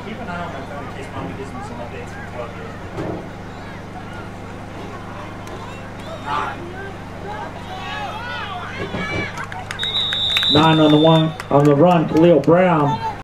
keep an eye on my phone in case Mommy gives me some updates from 12 years. 9 on the run, Khalil Brown.